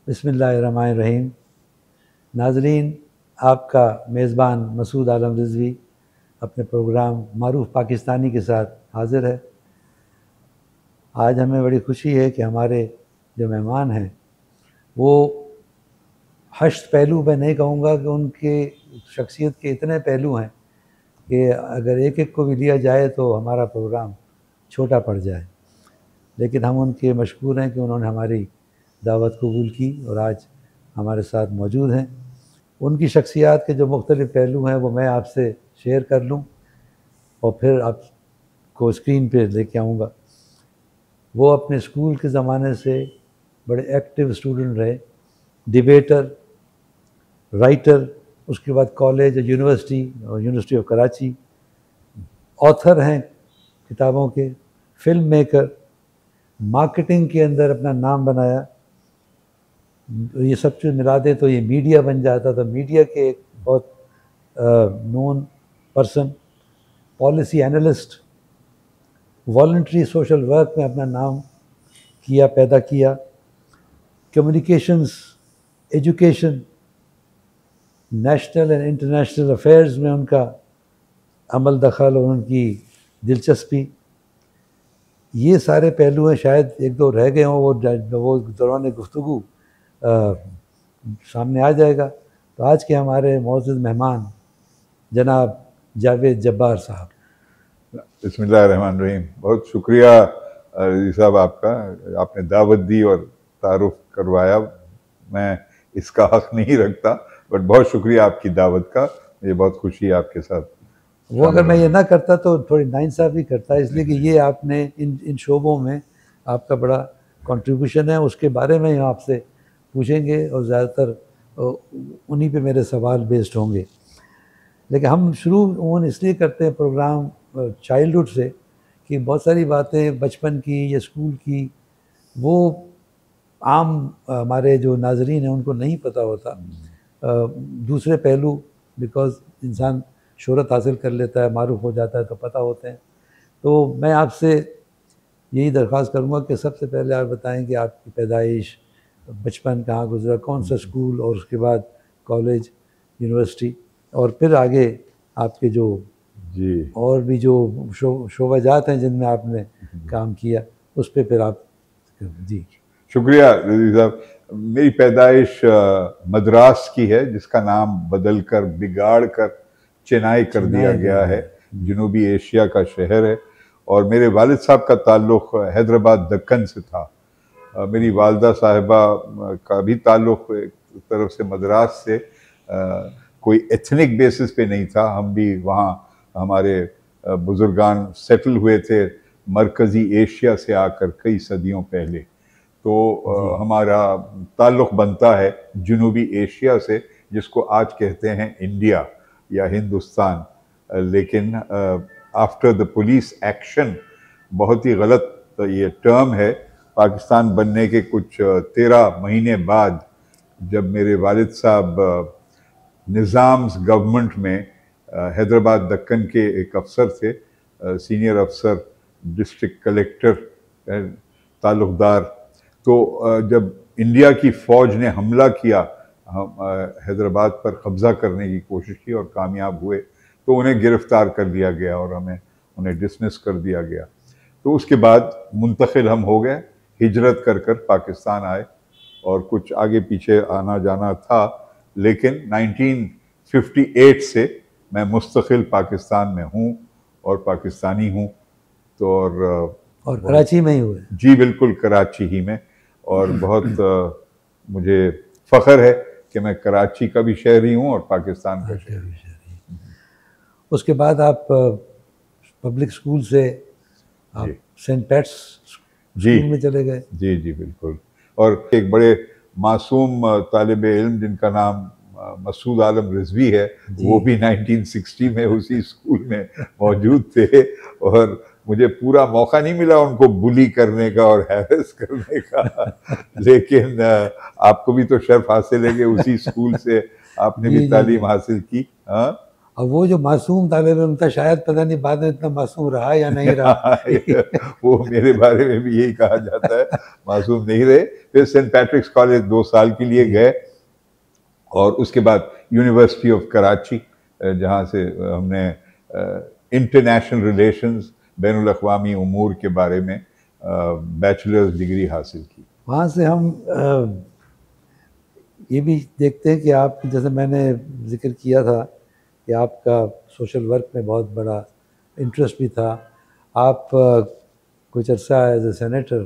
बिस्मिल्लाहिर्रहमानिर्रहीम। नाज़रीन, आपका मेज़बान मसूद आलम रिज़वी अपने प्रोग्राम मारूफ पाकिस्तानी के साथ हाज़िर है। आज हमें बड़ी खुशी है कि हमारे जो मेहमान हैं वो हश्त पहलू मैं नहीं कहूँगा कि उनके शख्सियत के इतने पहलू हैं कि अगर एक एक को भी लिया जाए तो हमारा प्रोग्राम छोटा पड़ जाए, लेकिन हम उनके मशकूर हैं कि उन्होंने हमारी दावत कबूल की और आज हमारे साथ मौजूद हैं। उनकी शख्सियत के जो मुख्तलिफ़ पहलू हैं वो मैं आपसे शेयर कर लूँ और फिर आपको स्क्रीन पे लेके आऊँगा। वो अपने स्कूल के ज़माने से बड़े एक्टिव स्टूडेंट रहे, डिबेटर, राइटर, उसके बाद कॉलेज और यूनिवर्सिटी ऑफ कराची, ऑथर हैं किताबों के, फिल्म मेकर, मार्केटिंग के अंदर अपना नाम बनाया। ये सब चीज़ मिला दे तो ये मीडिया बन जाता था, मीडिया के एक बहुत known person, policy analyst, voluntary social work में अपना नाम पैदा किया, communications, education, national and international affairs में उनका अमल दखल और उनकी दिलचस्पी, ये सारे पहलू हैं। शायद एक दो रह गए हों, वो दौरान गुफ्तगू सामने आ जाएगा। तो आज के हमारे मौजूद मेहमान जनाब जावेद जब्बार साहब। बिस्मिल्लाहिर्रहमानिर्रहीम। बहुत शुक्रिया रज़ी साहब आपका, आपने दावत दी और तारुफ करवाया। मैं इसका हक़ नहीं रखता, बट बहुत शुक्रिया आपकी दावत का। मुझे बहुत खुशी है आपके साथ। वो अगर मैं ये ना करता तो थोड़ी नाइंसाफ़ी करता, इसलिए कि ये आपने इन शोबों में आपका बड़ा कंट्रीब्यूशन है, उसके बारे में हम आपसे पूछेंगे और ज़्यादातर उन्हीं पे मेरे सवाल बेस्ड होंगे। लेकिन हम शुरू इसलिए करते हैं प्रोग्राम चाइल्डहुड से कि बहुत सारी बातें बचपन की या स्कूल की वो आम हमारे जो नाजरीन हैं उनको नहीं पता होता। दूसरे पहलू, बिकॉज़ इंसान शोहरत हासिल कर लेता है, मारूफ हो जाता है तो पता होते हैं। तो मैं आपसे यही दरख्वास्त करूँगा कि सबसे पहले आप बताएं कि आपकी पैदाइश, बचपन कहाँ गुजरा, कौन सा स्कूल और उसके बाद कॉलेज, यूनिवर्सिटी, और फिर आगे आपके जो जी और भी जो शोबाजात हैं जिनमें आपने काम किया, उस पर फिर आप जी। शुक्रिया रज़ी साहब। मेरी पैदाइश मद्रास की है, जिसका नाम बदल कर बिगाड़ कर चेन्नई कर दिया गया है। जनूबी एशिया का शहर है और मेरे वालिद साहब का ताल्लुक़ हैदराबाद दक्कन से था। मेरी वालदा साहिबा का भी ताल्लुक़ एक तरफ से मद्रास से, कोई एथनिक बेसिस पे नहीं था। हम भी वहाँ हमारे बुजुर्गान सेटल हुए थे मरकज़ी एशिया से आकर कई सदियों पहले। तो हमारा ताल्लुक़ बनता है जनूबी एशिया से, जिसको आज कहते हैं इंडिया या हिंदुस्तान। लेकिन आफ्टर द पुलिस एक्शन, बहुत ही गलत ये टर्म है, पाकिस्तान बनने के कुछ 13 महीने बाद जब मेरे वालिद साहब निज़ाम्स गवर्नमेंट में हैदराबाद दक्कन के एक अफसर थे, सीनियर अफसर, डिस्ट्रिक्ट कलेक्टर, ताल्लुकदार, तो जब इंडिया की फ़ौज ने हमला किया, हैदराबाद पर कब्ज़ा करने की कोशिश की और कामयाब हुए, तो उन्हें गिरफ़्तार कर लिया गया और उन्हें डिसमिस कर दिया गया। तो उसके बाद मुंतकिल हम हो गए, हिजरत कर कर पाकिस्तान आए और कुछ आगे पीछे आना जाना था, लेकिन 1958 से मैं मुस्तकिल पाकिस्तान में हूँ और पाकिस्तानी हूँ। तो और कराची में ही हुए? जी बिल्कुल, कराची ही में। और बहुत मुझे फ़ख्र है कि मैं कराची का भी शहरी हूँ और पाकिस्तान का शहरी। उसके बाद आप पब्लिक स्कूल से आप सेंट पैट्स स्कूल में चले गए? जी जी बिल्कुल। और एक बड़े मासूम तालिब इल्म जिनका नाम मसूद आलम रिज़वी है, वो भी 1960 में उसी स्कूल में मौजूद थे और मुझे पूरा मौका नहीं मिला उनको बुली करने का और हैरेस करने का। लेकिन आपको भी तो शर्फ हासिल है कि उसी स्कूल से आपने भी तालीम हासिल की। हाँ, और वो जो मासूम तालिब इल्म था, शायद पता नहीं बाद में इतना मासूम रहा या नहीं रहा। वो मेरे बारे में भी यही कहा जाता है, मासूम नहीं रहे। फिर सेंट पैट्रिक्स कॉलेज 2 साल के लिए गए और उसके बाद यूनिवर्सिटी ऑफ कराची, जहाँ से हमने इंटरनेशनल रिलेशंस, बैनुल अक़वामी उमूर के बारे में बैचलर्स डिग्री हासिल की। वहाँ से हम ये भी देखते हैं कि आप, जैसे मैंने जिक्र किया था कि आपका सोशल वर्क में बहुत बड़ा इंटरेस्ट भी था। आप कुछ अर्सा एज ए सेनेटर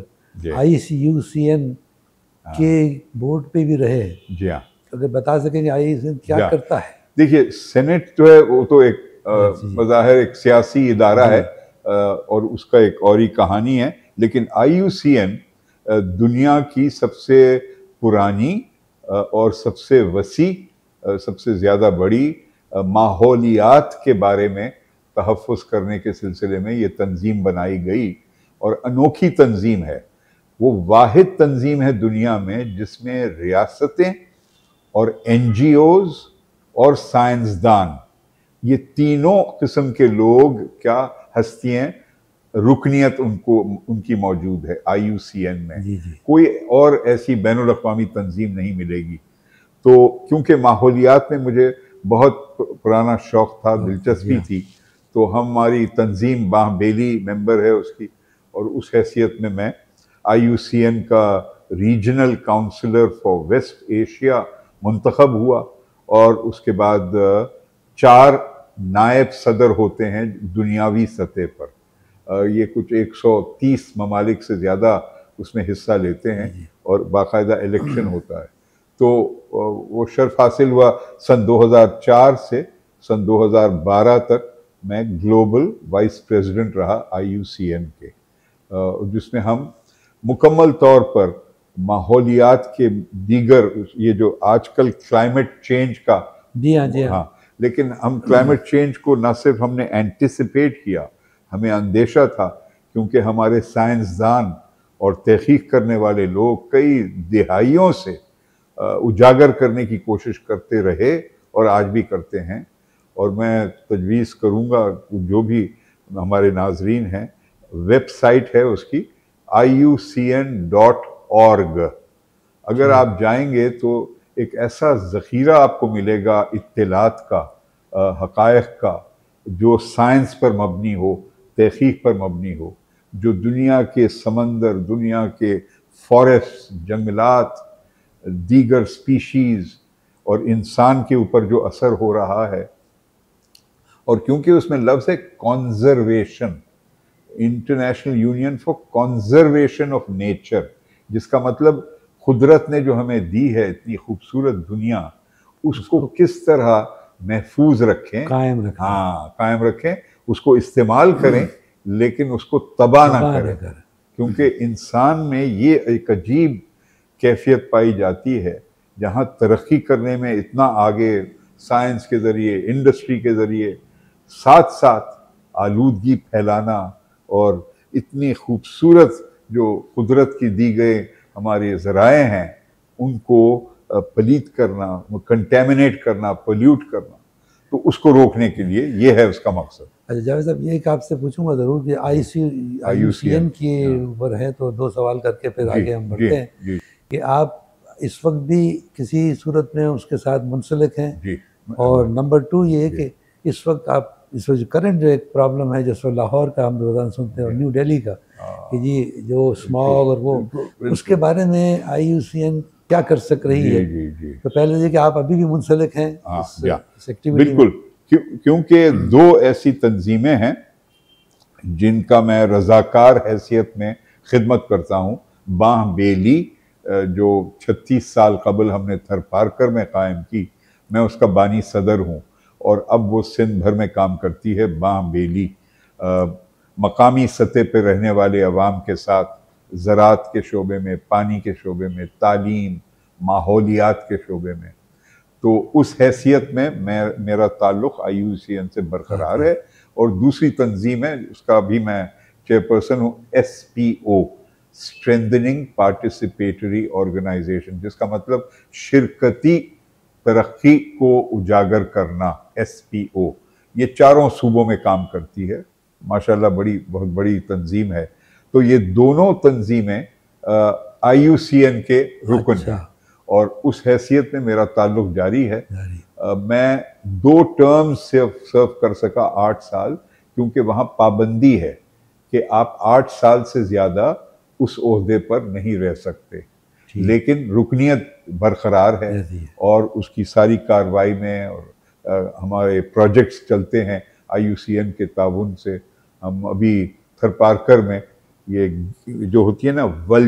IUCN के बोर्ड पे भी रहे। जी हाँ, अगर बता सकेंगे IUCN क्या करता है? देखिए, सेनेट जो है वो तो एक बज़ाहिर एक सियासी इदारा है और उसका एक और ही कहानी है, लेकिन IUCN दुनिया की सबसे पुरानी और सबसे वसी, सबसे ज़्यादा बड़ी माहौलियात के बारे में तहफ़्फ़ुज़ करने के सिलसिले में ये तंजीम बनाई गई और अनोखी तंजीम है। वो वाहिद तंजीम है दुनिया में जिसमें रियासतें और NGOs और साइंसदान, ये तीनों किस्म के लोग, क्या हस्तियां, रुकनियत उनकी मौजूद है IUCN में। जी। कोई और ऐसी बैनुल अक़वामी तंजीम नहीं मिलेगी। तो क्योंकि माहौलियात में मुझे बहुत पुराना शौक़ था, दिलचस्पी थी, तो हमारी तंजीम बाहबेली मेंबर है उसकी, और उस हैसियत में मैं IUCN का regional councillor for west Asia मुंतखब हुआ। और उसके बाद 4 नायब सदर होते हैं दुनियावी सतह पर। ये कुछ 130 ममालिक से ज़्यादा उसमें हिस्सा लेते हैं और बाकायदा इलेक्शन होता है। तो वो शर्फ हासिल हुआ सन 2004 से सन 2012 तक मैं ग्लोबल वाइस प्रेसिडेंट रहा IUCN के, जिसमें हम मुकम्मल तौर पर माहौलियात के दीगर, ये जो आजकल क्लाइमेट चेंज का, जी हाँ, लेकिन हम क्लाइमेट चेंज को न सिर्फ हमने एंटिसिपेट किया, हमें अंदेशा था, क्योंकि हमारे साइंसदान और तहकीक करने वाले लोग कई दिहाइयों से उजागर करने की कोशिश करते रहे और आज भी करते हैं। और मैं तजवीज़ करूँगा जो भी हमारे नाजरीन हैं, वेबसाइट है उसकी IUCN.org। अगर आप जाएंगे तो एक ऐसा ज़ख़ीरा आपको मिलेगा इत्तलात का, हक़ाइक़ का, जो साइंस पर मबनी हो, तहक़ीक़ पर मबनी हो, जो दुनिया के समंदर, दुनिया के फॉरेस्ट, जंगलात, दीगर स्पीशीज़ और इंसान के ऊपर जो असर हो रहा है। और क्योंकि उसमें लफ्ज़ है conservation, international union for conservation of nature, जिसका मतलब कुदरत ने जो हमें दी है इतनी खूबसूरत दुनिया, उसको किस तरह महफूज रखें, कायम रखें, उसको इस्तेमाल करें, लेकिन उसको तबाह ना करें। क्योंकि इंसान में ये एक अजीब कैफियत पाई जाती है, जहाँ तरक्की करने में इतना आगे, साइंस के ज़रिए, इंडस्ट्री के ज़रिए, साथ साथ आलूदगी फैलाना और इतनी खूबसूरत जो कुदरत की दी गए हमारे ज़राए हैं उनको पलीत करना, कंटेमिनेट करना, पोल्यूट करना, तो उसको रोकने के लिए ये है उसका मकसद। अच्छा जावेद साहब, ये एक आपसे पूछूंगा ज़रूर कि IUCN के ऊपर है, तो 2 सवाल करके फिर आगे हम बढ़ते हैं कि आप इस वक्त भी किसी सूरत में उसके साथ मुंसलिक हैं, और नंबर 2 ये है कि इस वक्त आप, इस वक्त करंट जो एक प्रॉब्लम है, जिस वक्त लाहौर का हम रोज़ाना सुनते हैं और न्यू दिल्ली का, कि जी जो स्मॉग और वो, उसके बारे में IUCN क्या कर सक रही है? तो पहले ये कि आप अभी भी मुंसलिक हैं इस एक्टिविटी में? बिल्कुल, क्योंकि 2 ऐसी तंजीमें हैं जिनका मैं रज़ाकार हैसियत में खिदमत करता हूँ। बाहबेली जो 36 साल कबल हमने थरपारकर में कायम की, मैं उसका बानी सदर हूँ, और अब वो सिंध भर में काम करती है। बाहबेली मकामी सतह पर रहने वाले अवाम के साथ ज़राअत के शोबे में, पानी के शोबे में, तालीम, माहौलियात के शोबे में, तो उस हैसियत में मेरा ताल्लुक़ IUCN से बरकरार है। और दूसरी तंजीम है, उसका भी मैं चेयरपर्सन हूँ, SPO, स्ट्रेंथनिंग पार्टिसिपेटरी ऑर्गेनाइजेशन, जिसका मतलब शिरकती तरक्की को उजागर करना, SPO। ये चारों सूबों में काम करती है, माशाल्लाह बहुत बड़ी तंजीम है। तो ये दोनों तंजीमें IUCN के रुकन हैं और उस हैसियत में मेरा ताल्लुक जारी है। मैं 2 टर्म से सर्व कर सका 8 साल, क्योंकि वहाँ पाबंदी है कि आप 8 साल से ज़्यादा उस ओहदे पर नहीं रह सकते, लेकिन रुकनियत बरकरार है और उसकी सारी कार्रवाई में और हमारे प्रोजेक्ट्स चलते हैं IUCN के ताउन से। हम अभी थरपारकर में ये जो होती है ना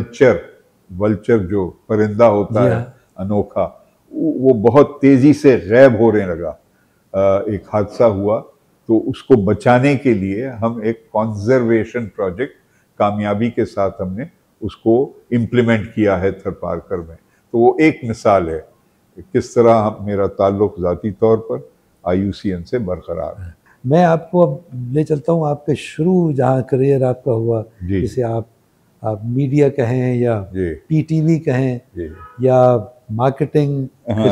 वल्चर जो परिंदा होता है अनोखा, वो बहुत तेजी से गायब होने लगा। एक हादसा हुआ, तो उसको बचाने के लिए हम एक कॉन्जर्वेशन प्रोजेक्ट कामयाबी के साथ हमने उसको इम्प्लीमेंट किया है थरपारकर में। तो वो एक मिसाल है किस तरह मेरा ताल्लुक ज़ाती तौर पर IUCN से बरकरार है। मैं आपको अब ले चलता हूँ आपके शुरू जहाँ करियर आपका हुआ, जैसे आप मीडिया कहें या PTV कहें या मार्केटिंग,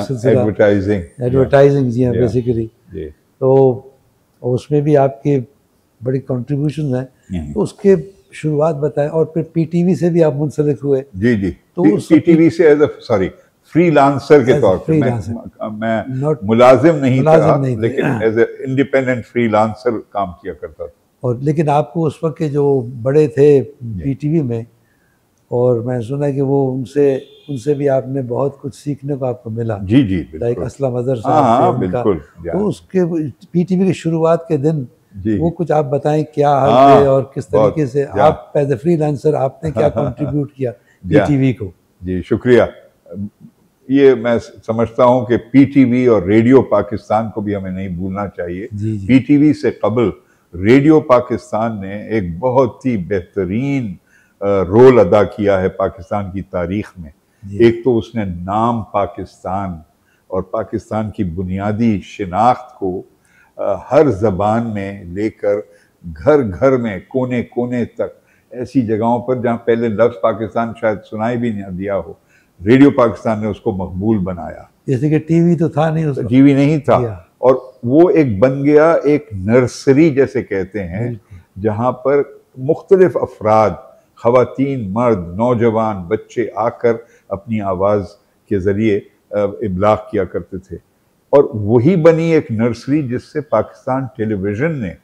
एडवर्टाइजिंग जी हाँ बेसिकली, तो उसमें भी आपके बड़ी कंट्रीब्यूशन हैं। तो उसके शुरुआत बताएं, और फिर PTV से भी आप मुंसलिक हुए। जी तो PTV से एज अ फ्रीलांसर के तौर पे मैं मुलाजिम नहीं था, लेकिन एज ए इंडिपेंडेंट फ्रीलांसर काम किया करता था। और लेकिन आपको उस वक्त के जो बड़े थे PTV में, और मैं सुना कि वो उनसे भी आपने बहुत कुछ सीखने को आपको मिला। जी लाइक असलम अजहर साहब से उनका। तो उसके PTV की शुरुआत के दिन वो कुछ आप बताएं क्या हाल थे और किस तरीके से आप एज ए फ्रीलांसर आपने क्या कंट्रीब्यूट किया PTV को। जी शुक्रिया। ये मैं समझता हूँ कि PTV और रेडियो पाकिस्तान को भी हमें नहीं भूलना चाहिए। PTV से कबल रेडियो पाकिस्तान ने एक बहुत ही बेहतरीन रोल अदा किया है पाकिस्तान की तारीख में। एक तो उसने नाम पाकिस्तान और पाकिस्तान की बुनियादी शिनाख्त को हर ज़बान में लेकर घर घर में कोने कोने तक, ऐसी जगहों पर जहाँ पहले लफ्ज़ पाकिस्तान शायद सुनाई भी नहीं दिया हो, रेडियो पाकिस्तान ने उसको मकबूल बनाया। जैसे कि टीवी तो था नहीं, उसको टीवी नहीं था, और वो एक बन गया एक नर्सरी जैसे कहते हैं, जहाँ पर मुख्तलिफ अफराद, ख़वातीन, मर्द, नौजवान, बच्चे आकर अपनी आवाज़ के ज़रिए इब्लाग किया करते थे। और वही बनी एक नर्सरी जिससे पाकिस्तान टेलीविज़न ने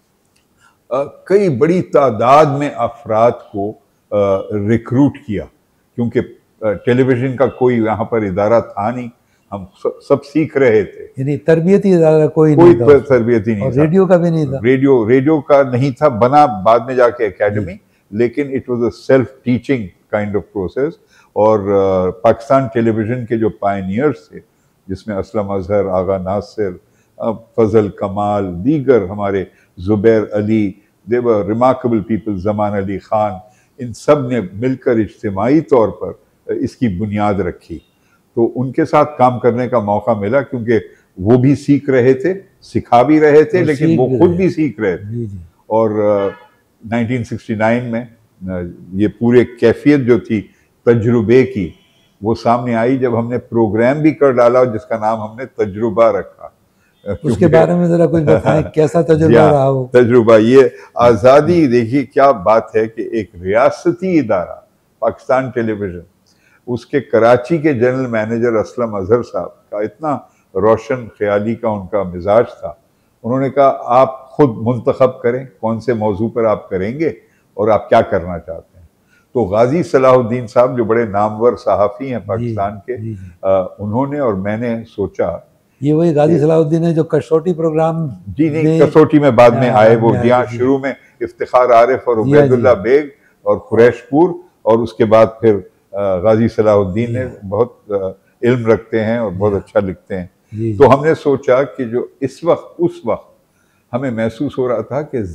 कई बड़ी तादाद में अफराद को रिक्रूट किया, क्योंकि टेलीविज़न का कोई यहाँ पर इदारा था नहीं, हम सब सीख रहे थे। यानी तरबियती इदारा कोई तरबियती नहीं था। रेडियो का भी नहीं था। रेडियो का नहीं था, बना बाद में जाके एकेडमी, लेकिन it was a self teaching kind of process. और पाकिस्तान टेलीविज़न के जो पायनियर्स थे, जिसमें असलम अजहर, आगा नासिर, फजल कमाल, दीगर हमारे Zubair Ali, they were remarkable people, Zaman Ali Khan, इन सब ने मिलकर इज्तिमाई तौर पर इसकी बुनियाद रखी। तो उनके साथ काम करने का मौका मिला, क्योंकि वो भी सीख रहे थे, सिखा भी रहे थे, लेकिन वो खुद भी सीख रहे थे। और 1969 में ये पूरे कैफियत जो थी तजुर्बे की, वो सामने आई जब हमने प्रोग्राम भी कर डाला जिसका नाम हमने तजुर्बा रखा। उसके बारे में जरा कुछ बताएं, कैसा तजुर्बा रहा हो? तजुर्बा ये आज़ादी, देखिए क्या बात है कि एक रियासती इदारा पाकिस्तान टेलीविज़न, उसके कराची के जनरल मैनेजर असलम अजहर साहब का इतना रोशन ख्याली का उनका मिजाज था। उन्होंने कहा आप खुद मुंतखब करें कौन से मौजू पर आप करेंगे और आप क्या करना चाहते हैं। तो गाजी सलाहुद्दीन साहब जो बड़े नामवर सहाफ़ी हैं पाकिस्तान के, उन्होंने और मैंने सोचा, ये वही गाजी सलाहुद्दीन है जो कसौटी प्रोग्राम, जी नहीं, कसौटी में बाद में आए वो, यहाँ शुरू में इफ्तिखार आरिफ और उबैदुल्ला बेग और कुरैशपुर, और उसके बाद फिर गाजी सलाहुद्दीन ने बहुत इल्म रखते हैं और बहुत अच्छा लिखते हैं। तो हमने सोचा कि जो उस वक्त हमें महसूस हो रहा था कि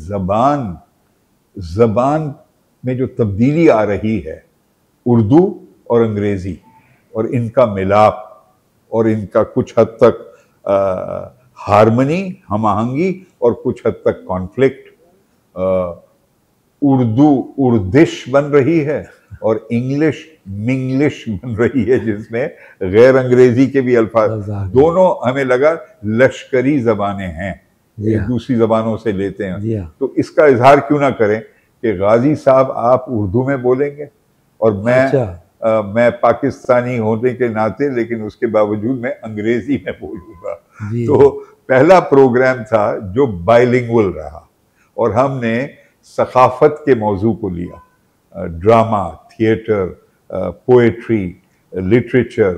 ज़बान में जो तब्दीली आ रही है, उर्दू और अंग्रेज़ी, और इनका मिलाप और इनका कुछ हद तक हारमनी, हम आहंगी, और कुछ हद तक कॉन्फ्लिक्ट, उर्दू उर्दिश बन रही है और इंग्लिश मिंग्लिश बन रही है, जिसमें गैर अंग्रेजी के भी अल्फाज, दोनों हमें लगा लश्करी ज़बानें हैं। जी एक हाँ। दूसरी जबानों से लेते हैं। जी हाँ। तो इसका इजहार क्यों ना करें कि गाजी साहब आप उर्दू में बोलेंगे और मैं पाकिस्तानी होने के नाते, लेकिन उसके बावजूद मैं अंग्रेजी में बोलूँगा। जी तो पहला प्रोग्राम था जो बाइलिंगुअल रहा और हमने सकाफत के मौजू को लिया, ड्रामा, थिएटर, पोएट्री, लिटरेचर,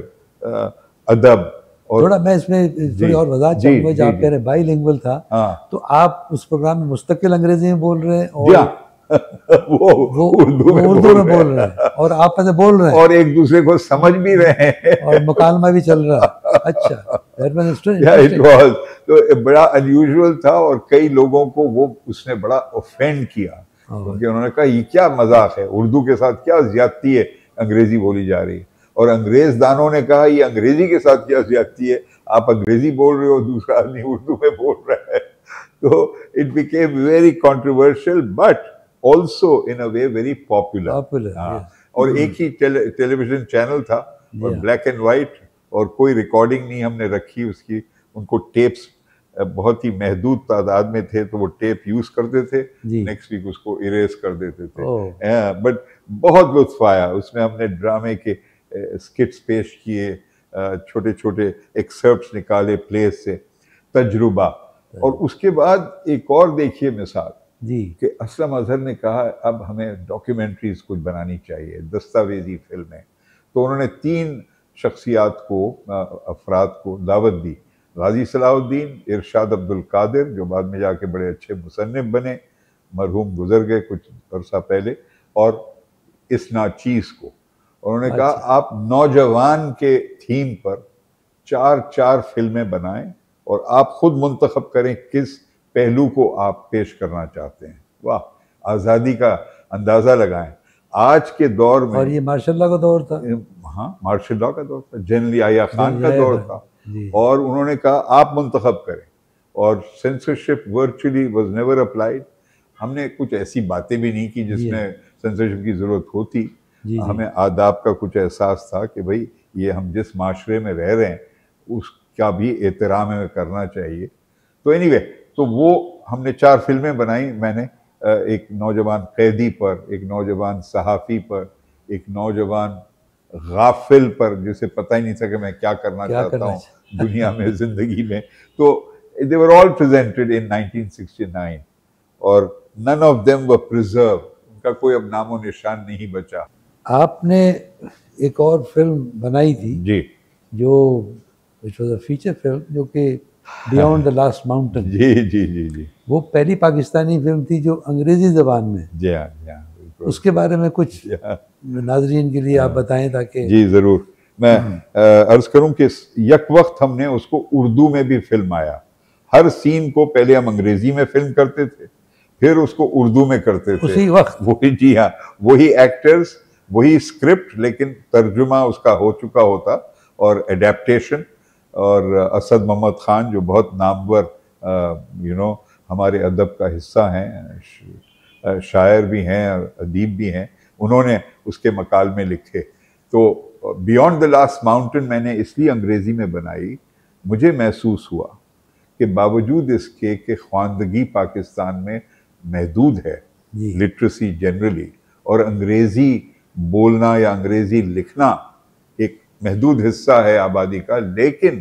अदब। और थोड़ा मैं इसमें थोड़ी और वजाहत जी चाहूँगा, जब जी आप कह रहे हैं बाईलिंगुअल था, हाँ तो आप उस प्रोग्राम में मुस्तकिल अंग्रेजी में बोल रहे हैं जी और हाँ वो उर्दू में बोल रहे हैं और आप ऐसे बोल रहे हैं और एक दूसरे को समझ भी रहे हैं और मुकालमा भी चल रहा है। अच्छा, that was it interesting. Was, तो बड़ा अनयूजुअल था और कई लोगों को वो उसने बड़ा ऑफेंड किया, क्योंकि उन्होंने कहा ये क्या मजाक है, उर्दू के साथ क्या ज्यादती है, अंग्रेजी बोली जा रही है। और अंग्रेज दानों ने कहा ये अंग्रेजी के साथ क्या ज्यादती है, आप अंग्रेजी बोल रहे हो, दूसरा आदमी उर्दू में बोल रहा है। तो it became very controversial but also in a way very popular. और एक ही टेलीविजन चैनल था और ब्लैक एंड व्हाइट, और कोई रिकॉर्डिंग नहीं हमने रखी उसकी। उनको टेप्स बहुत ही महदूद तादाद में थे, तो वो टेप यूज करते थे, नेक्स्ट वीक उसको इरेज कर देते थे। बट बहुत लुत्फ आया उसमें। हमने ड्रामे के स्किट्स पेश किए, छोटे छोटे एक्सर्प्ट्स निकाले प्ले से, तजुर्बा। और उसके बाद एक और देखिए मिसाल कि असलम अजहर ने कहा अब हमें डॉक्यूमेंट्रीज कुछ बनानी चाहिए, दस्तावेजी फिल्में। तो उन्होंने 3 शख्सियात को, अफराद को दावत दी, गाजी सलाहुद्दीन, इरशाद अब्दुल कादिर जो बाद में जाके बड़े अच्छे मुसन्निफ बने, मरहूम गुजर गए कुछ अरसा पहले, और इस नाचीज को। उन्होंने कहा आप नौजवान के थीम पर 4 फिल्में बनाएं और आप खुद मुंतखब करें किस पहलू को आप पेश करना चाहते हैं। वाह, आज़ादी का अंदाज़ा लगाएं। आज के दौर में, और ये मार्शल लॉ का दौर था। हाँ, मार्शल लॉ का दौर था, जनरल याह्या खान का दौर था। और उन्होंने कहा आप मुंतखब करें, और censorship virtually was never applied. हमने कुछ ऐसी बातें भी नहीं की जिसमें सेंसरशिप की ज़रूरत होती। हमें आदाब का कुछ एहसास था कि भाई ये हम जिस माशरे में रह रहे हैं उसका भी एहतराम हमें करना चाहिए। तो एनीवे, तो वो हमने 4 फिल्में बनाई मैंने, एक नौजवान कैदी पर, एक नौजवान सहाफ़ी पर, एक नौजवान गाफिल पर जिसे पता ही नहीं था कि मैं क्या करना चाहता हूँ दुनिया में, ज़िंदगी में। तो दे वर ऑल प्रेजेंटेड इन 1969 और none of them were preserve, उनका कोई अब नामो निशान नहीं बचा। आपने एक और फिल्म बनाई थी जी, जो which was a feature film, जो कि बियॉन्ड द लास्ट माउंटेन। जी जी जी जी, वो पहली पाकिस्तानी फिल्म थी जो अंग्रेजी ज़बान में। जी हाँ, उसके बारे में कुछ नाज़रीन के लिए आप बताएं ताकि। जी ज़रूर। मैं अर्ज़ करूं कि यक वक्त हमने उसको उर्दू में भी फिल्म आया। हर सीन को पहले हम अंग्रेजी में फिल्म करते थे, फिर उसको उर्दू में करते थे उसी वक्त। वही, जी हाँ, वही एक्टर्स, वही स्क्रिप्ट, लेकिन तर्जुमा उसका हो चुका होता और एडेप्टेशन। और असद मोहम्मद खान जो बहुत नामवर हमारे अदब का हिस्सा हैं, शायर भी हैं और अदीब भी हैं, उन्होंने उसके मकालमे लिखे। तो बियॉन्ड द लास्ट माउंटेन मैंने इसलिए अंग्रेज़ी में बनाई, मुझे महसूस हुआ कि बावजूद इसके कि ख्वानदगी पाकिस्तान में महदूद है, लिटरेसी जनरली, और अंग्रेज़ी बोलना या अंग्रेज़ी लिखना एक महदूद हिस्सा है आबादी का, लेकिन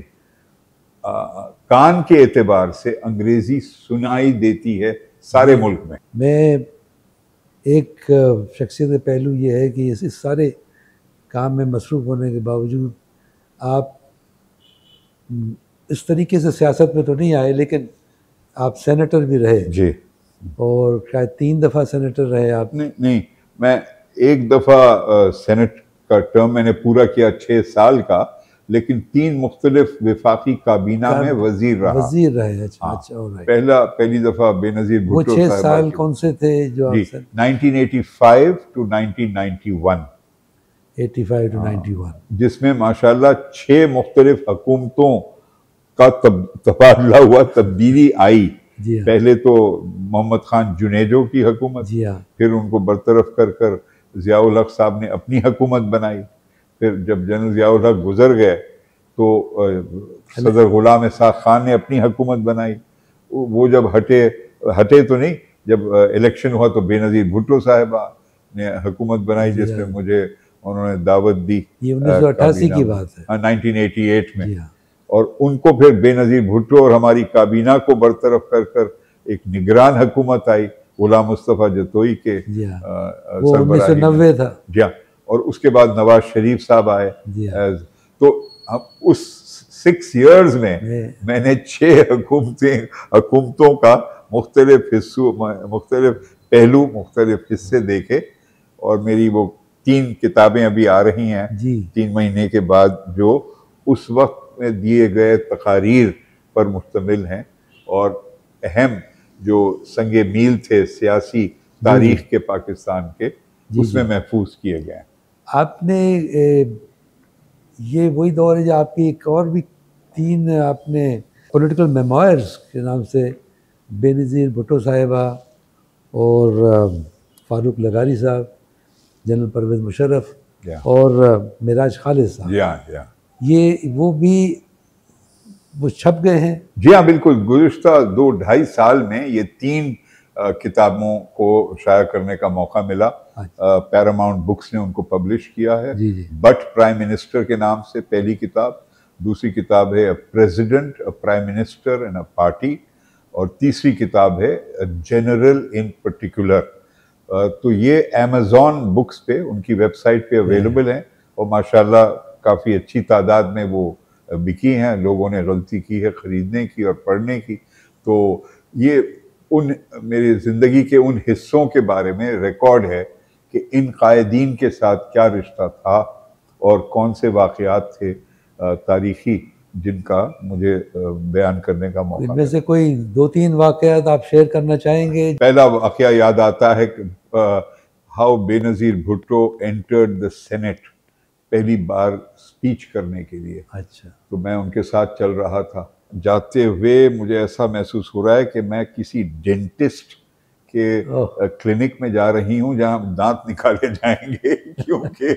कान के एतबार से अंग्रेज़ी सुनाई देती है सारे मुल्क में। मैं एक शख्सियत पहलू ये है कि इस सारे काम में मसरूफ़ होने के बावजूद आप इस तरीके से सियासत में तो नहीं आए, लेकिन आप सेनेटर भी रहे। जी, और शायद 3 दफ़ा सेनेटर रहे आप। नहीं, मैं एक दफ़ा सेनेट का टर्म मैंने पूरा किया 6 साल का, लेकिन 3 मुख्तलिफ विफाकी काबीना में वजीर रहे। अच्छा, पहली दफ़ा बेनज़ीर भुट्टो। वो 6 साल कौन से थे जो आप? 1985 to 1991। 85 to 91, जिसमें माशाल्लाह 6 मुख्तलिफ हुकूमतों का तबादला हुआ, तब्दीली आई। पहले तो मोहम्मद खान जुनेजो की हुकूमत, फिर उनको बरतरफ कर कर ज़ियाउल हक साहब ने अपनी हुकूमत बनाई। फिर जब जनरल ज़ियाउल हक गुजर गए तो सदर गुलाम इसाक़ खान ने अपनी हुकूमत बनाई। वो जब हटे तो नहीं, जब इलेक्शन हुआ तो बेनज़ीर भुट्टो साहिबा ने हुकूमत बनाई, जिसमें मुझे उन्होंने दावत दी। ये 1988 की बात है। 1988 में। जी हाँ। और उनको फिर बेनज़ीर भुट्टो और हमारी काबीना को बरतरफ कर कर एक निगरान हुकूमत आई गुलाम मुस्तफ़ा जतोई के वो 1990 था। जी हाँ। और उसके बाद नवाज शरीफ साहब आए। तो हम उस 6 इयर्स में मैंने 6 हुकूमतों का मुख्तलिफ हिस्सों, मुख्तलिफ पहलू, मुख्तलिफ हिस्से देखे। और मेरी वो 3 किताबें अभी आ रही हैं 3 महीने के बाद, जो उस वक्त में दिए गए तकारीर पर मुश्तमिल हैं और अहम जो संगे मील थे सियासी तारीख के पाकिस्तान के, उसमें महफूज किए गए हैं। आपने ये वही दौर है जो आपकी एक और भी 3 आपने पॉलिटिकल मेमोयर्स के नाम से, बेनज़ीर भुट्टो साहिबा और फारूक लगारी साहब, जनरल परवेज़ मुशर्रफ और मिराज खालिद साहब, ये वो छप गए हैं। जी हाँ, बिल्कुल। गुज़िश्ता 2-2.5 साल में ये 3 किताबों को शाया करने का मौका मिला। पैरामाउंट बुक्स ने उनको पब्लिश किया है। बट प्राइम मिनिस्टर के नाम से पहली किताब, दूसरी किताब है a president, a prime minister and a party, और तीसरी किताब है जनरल इन पर्टिकुलर। तो ये अमेज़ॉन बुक्स पे, उनकी वेबसाइट पे अवेलेबल हैं और माशाल्लाह काफ़ी अच्छी तादाद में वो बिकी हैं। लोगों ने गलती की है ख़रीदने की और पढ़ने की। तो ये उन मेरी ज़िंदगी के उन हिस्सों के बारे में रिकॉर्ड है कि इन कायदीन के साथ क्या रिश्ता था और कौन से वाक़यात थे तारीख़ी जिनका मुझे बयान करने का मौका। इनमें से कोई 2-3 वाक़यात आप शेयर करना चाहेंगे? पहला वाक़या याद आता है कि how Benazir Bhutto entered the senate, पहली बार स्पीच करने के लिए। अच्छा। तो मैं उनके साथ चल रहा था। जाते हुए मुझे ऐसा महसूस हो रहा है कि मैं किसी डेंटिस्ट के क्लिनिक में जा रही हूँ जहाँ दांत निकाले जाएंगे, क्योंकि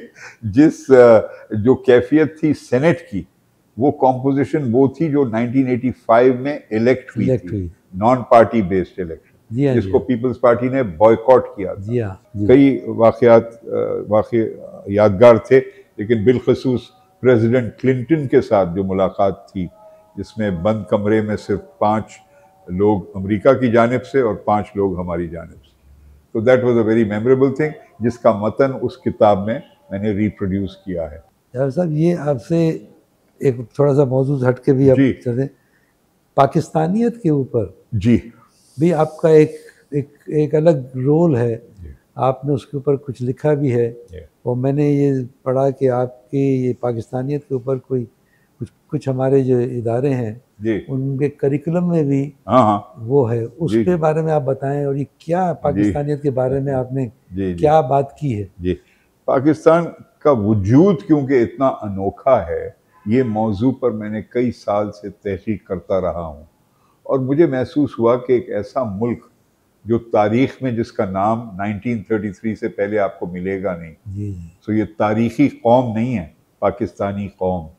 जो कैफियत थी सेनेट की, वो कॉम्पोजिशन वो थी जो 1985 में इलेक्ट हुई थी, नॉन पार्टी बेस्ड इलेक्शन, जिसको पीपल्स पार्टी ने बॉयकॉट किया था। कई वाक़े यादगार थे, लेकिन बिलखसूस प्रेसिडेंट क्लिंटन के साथ जो मुलाकात थी, जिसमें बंद कमरे में सिर्फ 5 लोग अमेरिका की जानिब से और 5 लोग हमारी जानिब से। तो that was a very memorable thing, जिसका मतन उस किताब में मैंने रिप्रोड्यूस किया है। यार साहब, ये आपसे एक थोड़ा सा मौजूद हट के भी आप चलें, पाकिस्तानियत के ऊपर जी भी आपका एक अलग रोल है। आपने उसके ऊपर कुछ लिखा भी है और मैंने ये पढ़ा कि आपके ये पाकिस्तानियत के ऊपर कुछ हमारे जो इदारे हैं उनके करिकुलम में भी वो है, उसके बारे में आप बताएं। और ये क्या पाकिस्तानियत के बारे में आपने क्या बात की है? जी, पाकिस्तान का वजूद क्योंकि इतना अनोखा है, ये मौजू पर मैंने कई साल से तहकीक करता रहा हूँ और मुझे महसूस हुआ कि एक ऐसा मुल्क जो तारीख़ में जिसका नाम 1933 से पहले आपको मिलेगा नहीं, तो ये तारीख़ी कौम नहीं है पाकिस्तानी कौम।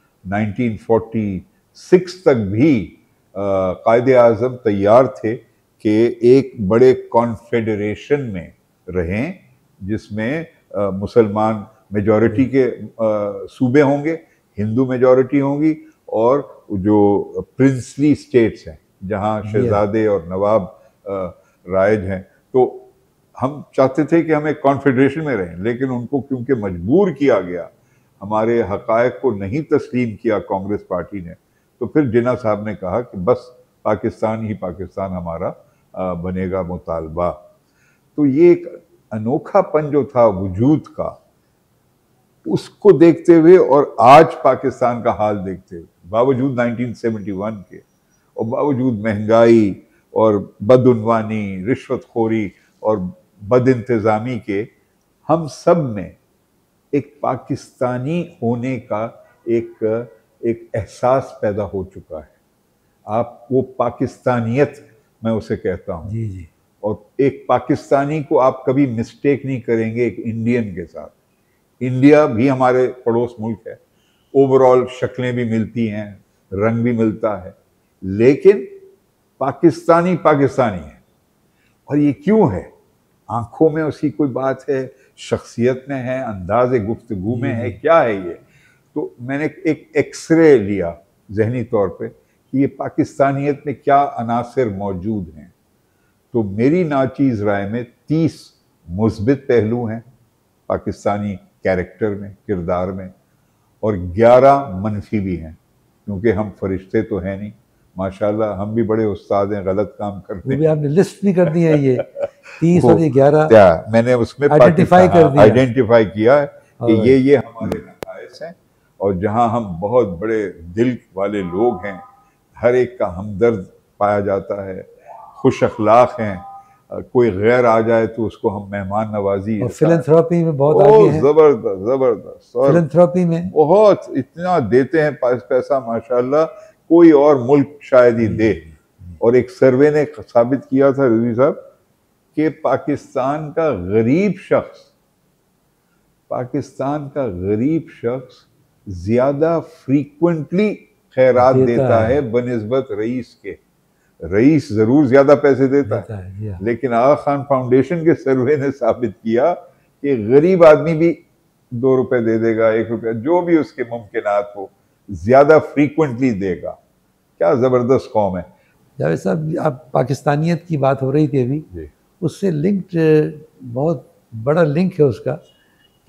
1946 तक भी कायदे आज़म तैयार थे कि एक बड़े कॉन्फेडरेशन में रहें, जिसमें मुसलमान मेजॉरिटी के सूबे होंगे, हिंदू मेजॉरिटी होंगी, और जो प्रिंसली स्टेट्स हैं जहाँ शहजादे और नवाब राइज हैं। तो हम चाहते थे कि हम एक कॉन्फेडरेशन में रहें, लेकिन उनको क्योंकि मजबूर किया गया, हमारे हक़ायक़ को नहीं तस्लीम किया कांग्रेस पार्टी ने, तो फिर जिन्ना साहब ने कहा कि बस पाकिस्तान ही पाकिस्तान हमारा बनेगा मुतालबा। तो ये एक अनोखापन जो था वजूद का, उसको देखते हुए और आज पाकिस्तान का हाल देखते हुए, बावजूद 1971 के और बावजूद महंगाई और बदउनवानी, रिश्वतखोरी और बदइंतज़ामी के, हम सब में एक पाकिस्तानी होने का एक एहसास पैदा हो चुका है। आप वो पाकिस्तानियत, मैं उसे कहता हूँ। जी। और एक पाकिस्तानी को आप कभी मिस्टेक नहीं करेंगे एक इंडियन के साथ। इंडिया भी हमारे पड़ोस मुल्क है, ओवरऑल शक्लें भी मिलती हैं, रंग भी मिलता है, लेकिन पाकिस्तानी पाकिस्तानी है। और ये क्यों है? आंखों में उसकी कोई बात है, शख्सियत में है, अंदाज़े गुफ्तगू में है, क्या है ये? तो मैंने एक एक्सरे लिया जहनी तौर पे कि ये पाकिस्तानियत में क्या अनासर मौजूद हैं। तो मेरी नाचीज़ राय में 30 मुस्बित पहलू हैं पाकिस्तानी कैरेक्टर में, किरदार में, और 11 मनफी भी हैं, क्योंकि हम फरिश्ते तो हैं नहीं माशाल्लाह, हम भी बड़े उस्ताद हैं गलत काम करते हैं। वो भी आपने लिस्ट भी कर दी है, ये 30 और ये 11 क्या मैंने उसमें आइडेंटिफाई कर दिया, आइडेंटिफाई किया है कि ये हमारे नकाइस हैं, और जहां हम बहुत बड़े दिल वाले लोग हैं, हर एक का हमदर्द पाया जाता है, खुश अखलाक हैं, कोई गैर आ जाए तो उसको हम मेहमान नवाजी, और फिलैंथ्रोपी में बहुत आगे हैं। जबरदस्त जबरदस्त, फिलैंथ्रोपी में बहुत इतना देते हैं पैसा माशाल्लाह, कोई और मुल्क शायद ही दे। और एक सर्वे ने साबित किया था रिजवी साहब कि पाकिस्तान का गरीब शख्स ज्यादा फ्रीक्वेंटली खैरात देता है बनिस्बत रईस के। रईस जरूर ज्यादा पैसे देता है, लेकिन आगा खान फाउंडेशन के सर्वे ने साबित किया कि गरीब आदमी भी 2 रुपए दे देगा, 1 रुपया, जो भी उसके मुमकिनात हो, ज्यादा फ्रीक्वेंटली देगा। क्या जबरदस्त कौम है। जावेद साहब, आप पाकिस्तानियत की बात हो रही थी अभी, उससे लिंक्ड बहुत बड़ा लिंक है उसका कि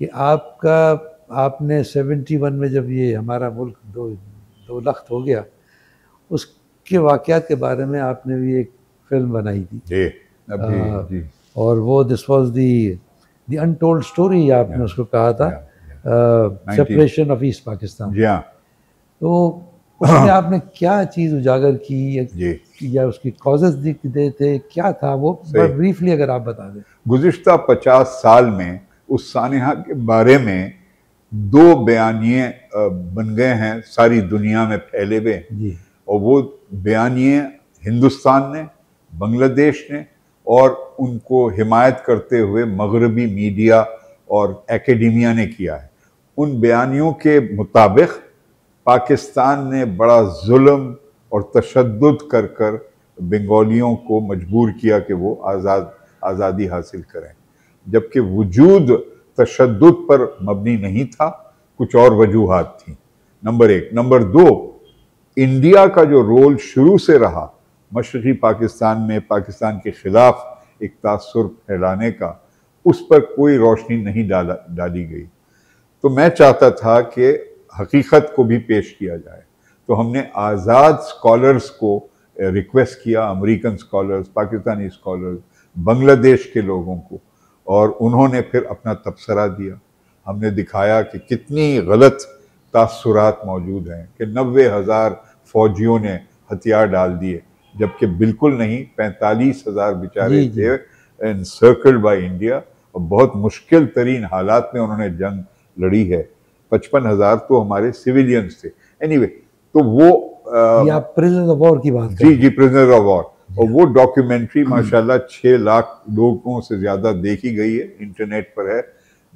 आपने 71 में जब ये हमारा मुल्क दो लख्त हो गया, उसके वाक़यात के बारे में आपने भी एक फिल्म बनाई थी जी। और वो this was the untold story आपने उसको कहा था, सेपरेशन ऑफ ईस्ट पाकिस्तान। तो उसमें आपने क्या चीज़ उजागर की या उसकी कॉजेज दे थे, क्या था वो, ब्रीफली अगर आप बता दें। गुज़िश्ता 50 साल में उस सानिहा के बारे में 2 बयानिए बन गए हैं, सारी दुनिया में फैले हुए, और वो बयानिए हिंदुस्तान ने, बांग्लादेश ने, और उनको हिमायत करते हुए मगरबी मीडिया और एकेडेमिया ने किया है। उन बयानियों के मुताबिक पाकिस्तान ने बड़ा जुल्म और तशद्दुद कर बंगालियों को मजबूर किया कि वो आज़ादी हासिल करें, जबकि वजूद तशद्दुद पर मबनी नहीं था, कुछ और वजूहात थी, नंबर 1। नंबर 2, इंडिया का जो रोल शुरू से रहा मशरक़ी पाकिस्तान में पाकिस्तान के ख़िलाफ़ एक तासुर फैलाने का, उस पर कोई रोशनी नहीं डाली गई। तो मैं चाहता था कि हकीकत को भी पेश किया जाए, तो हमने आज़ाद स्कॉलर्स को रिक्वेस्ट किया, American scholars, Pakistani scholars, Bangladesh के लोगों को, और उन्होंने फिर अपना तबसरा दिया। हमने दिखाया कि कितनी गलत तासुरात मौजूद हैं, कि 90,000 फौजियों ने हथियार डाल दिए, जबकि बिल्कुल नहीं, 45,000 बेचारे थे एनसर्कल्ड बाय इंडिया, और बहुत मुश्किल तरीन हालात में उन्होंने जंग लड़ी है। 55,000 तो हमारे सिविलियंस थे। एनीवे, तो वो प्रिजनर ऑफ वॉर की बात जी प्रिजनर ऑफ वॉर, और वो डॉक्यूमेंट्री माशाल्लाह 6 लाख लोगों से ज्यादा देखी गई है, इंटरनेट पर है,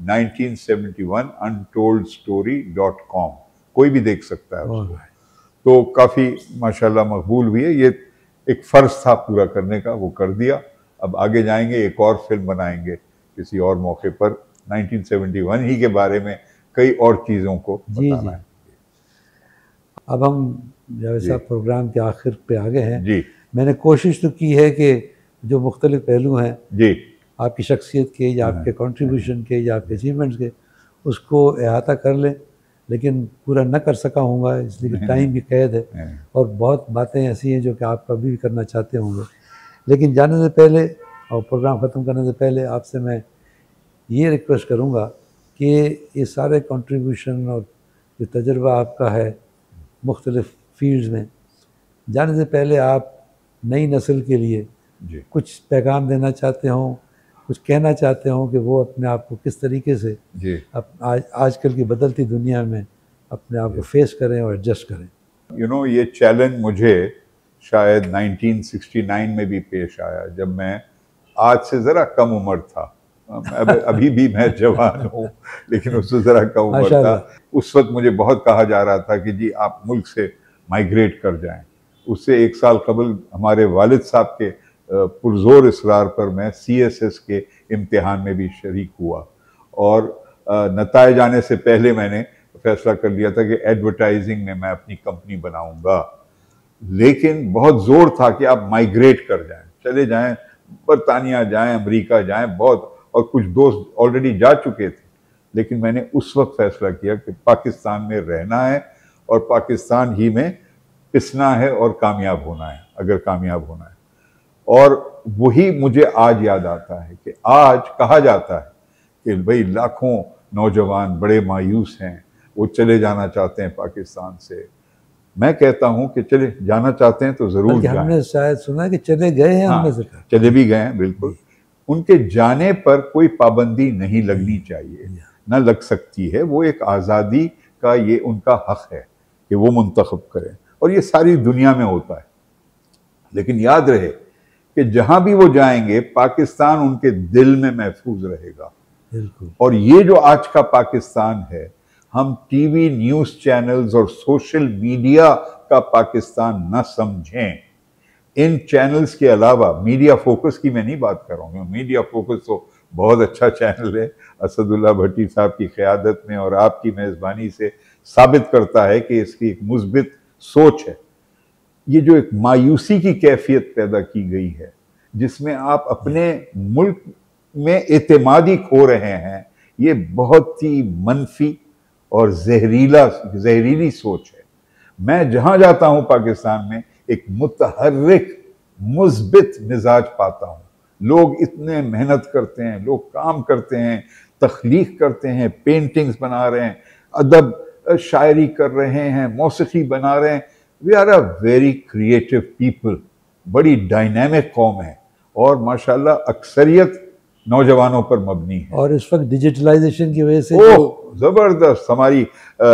1971 untoldstory.com, कोई भी देख सकता है उसको। तो काफ़ी माशाल्लाह मकबूल हुई है। ये एक फ़र्ज़ था पूरा करने का, वो कर दिया। अब आगे जाएंगे, एक और फिल्म बनाएंगे किसी और मौके पर, 1971 ही के बारे में कई और चीज़ों को बताना है। अब हम जावेद साहब प्रोग्राम के आखिर पे आ गए हैं जी। मैंने कोशिश तो की है कि जो मुख्तलिफ पहलू हैं जी आपकी शख्सियत के या आपके कंट्रीब्यूशन के या आपके अचीवमेंट्स के, उसको अहाता कर लें, लेकिन पूरा न कर सका हूँगा इसलिए कि टाइम की कैद है और बहुत बातें ऐसी हैं जो कि आप कभी भी करना चाहते होंगे। लेकिन जाने से पहले और प्रोग्राम ख़त्म करने से पहले आपसे मैं ये रिक्वेस्ट करूँगा कि ये सारे कंट्रीब्यूशन और जो तजुर्बा आपका है मुख्तलिफ़ फील्ड्स में, जाने से पहले आप नई नस्ल के लिए कुछ पैगाम देना चाहते हों, कुछ कहना चाहते हों कि वो अपने आप को किस तरीके से आजकल की बदलती दुनिया में अपने आप को फेस करें और एडजस्ट करें। ये चैलेंज मुझे शायद 1969 में भी पेश आया, जब मैं आज से ज़रा कम उम्र था। अभी भी मैं जवान हूँ, लेकिन उससे ज़रा कम उम्र था। उस वक्त मुझे बहुत कहा जा रहा था कि जी आप मुल्क से माइग्रेट कर जाएं, उससे 1 साल कबल हमारे वालिद साहब के पुरजोर इसरार पर मैं CSS के इम्तिहान में भी शरीक हुआ और नताइज आने से पहले मैंने फैसला कर लिया था कि एडवर्टाइजिंग में मैं अपनी कंपनी बनाऊंगा। लेकिन बहुत जोर था कि आप माइग्रेट कर जाएं, चले जाएं, बरतानिया जाएं, अमेरिका जाएं, बहुत, और कुछ दोस्त ऑलरेडी जा चुके थे। लेकिन मैंने उस वक्त फैसला किया कि पाकिस्तान में रहना है और पाकिस्तान ही में पिसना है और कामयाब होना है, अगर कामयाब होना है। और वही मुझे आज याद आता है कि आज कहा जाता है कि भाई लाखों नौजवान बड़े मायूस हैं, वो चले जाना चाहते हैं पाकिस्तान से। मैं कहता हूं कि चले जाना चाहते हैं तो जरूर जाएं। हमने शायद सुना कि चले गए हैं। हाँ, चले भी गए हैं, बिल्कुल। उनके जाने पर कोई पाबंदी नहीं लगनी चाहिए, ना लग सकती है। वो एक आज़ादी का ये उनका हक है कि वो मुंतखब करें, और ये सारी दुनिया में होता है। लेकिन याद रहे कि जहां भी वो जाएंगे पाकिस्तान उनके दिल में महफूज रहेगा। और ये जो आज का पाकिस्तान है, हम टीवी न्यूज़ चैनल्स और सोशल मीडिया का पाकिस्तान न समझें। इन चैनल्स के अलावा, मीडिया फोकस की मैं नहीं बात कर रहा हूँ, मीडिया फोकस तो बहुत अच्छा चैनल है, असदुल्ला भट्टी साहब की क़यादत में और आपकी मेज़बानी से साबित करता है कि इसकी एक मुस्बित सोच है। ये जो एक मायूसी की कैफियत पैदा की गई है, जिसमें आप अपने मुल्क में एतमादी खो रहे हैं, ये बहुत ही मनफी और जहरीली सोच है। मैं जहां जाता हूं पाकिस्तान में एक मुतहर्रिक मुस्बित मिजाज पाता हूं। लोग इतने मेहनत करते हैं, लोग काम करते हैं, तख्लीक करते हैं, पेंटिंग्स बना रहे हैं, अदब शायरी कर रहे हैं, मौसीकी बना रहे हैं। We are a very creative people, बड़ी डायनेमिक कौम है और माशाल्लाह अक्सरियत नौजवानों पर मबनी है। और इस वक्त डिजिटलाइजेशन की वजह से जबरदस्त हमारी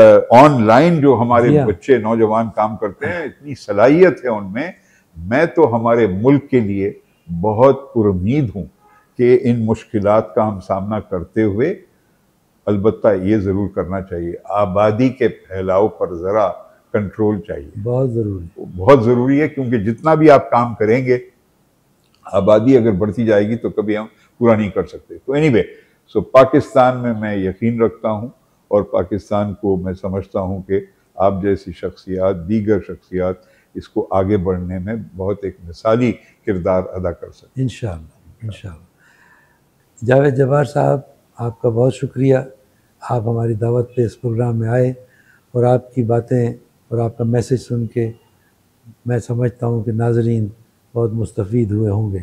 ऑनलाइन जो हमारे बच्चे नौजवान काम करते हैं, इतनी सलाहियत है उनमें। मैं तो हमारे मुल्क के लिए बहुत पुरुम्मीद हूँ कि इन मुश्किलात का हम सामना करते हुए, अलबत्ता ये ज़रूर करना चाहिए, आबादी के फैलाव पर ज़रा कंट्रोल चाहिए। बहुत ज़रूरी है, क्योंकि जितना भी आप काम करेंगे, आबादी अगर बढ़ती जाएगी तो कभी हम पूरा नहीं कर सकते। तो एनीवे, सो पाकिस्तान में मैं यकीन रखता हूँ और पाकिस्तान को मैं समझता हूँ कि आप जैसी शख्सियात, दीगर शख्सियात इसको आगे बढ़ने में बहुत एक मिसाली किरदार अदा कर सकते हैं। इंशाअल्लाह। जावेद जब्बार साहब, आपका बहुत शुक्रिया। आप हमारी दावत पे इस प्रोग्राम में आए और आपकी बातें और आपका मैसेज सुन के मैं समझता हूँ कि नाज़रीन बहुत मुस्तफ़ीद हुए होंगे।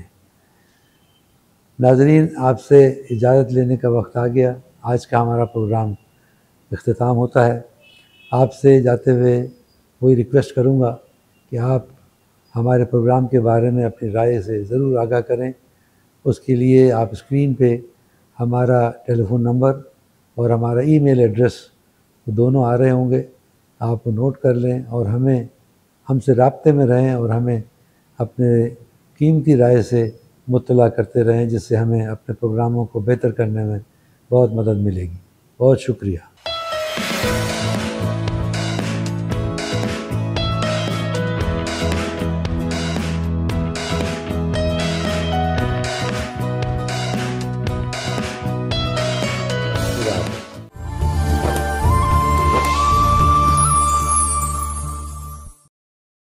नाज़रीन, आपसे इजाज़त लेने का वक्त आ गया। आज का हमारा प्रोग्राम इख्तिताम होता है। आपसे जाते हुए वही रिक्वेस्ट करूँगा कि आप हमारे प्रोग्राम के बारे में अपनी राय से ज़रूर आगाह करें। उसके लिए आप स्क्रीन पे हमारा टेलीफ़ोन नंबर और हमारा ईमेल एड्रेस दोनों आ रहे होंगे, आप नोट कर लें और हमसे राब्ते में रहें और हमें अपने कीमती राय से मुत्तला करते रहें, जिससे हमें अपने प्रोग्रामों को बेहतर करने में बहुत मदद मिलेगी। बहुत शुक्रिया।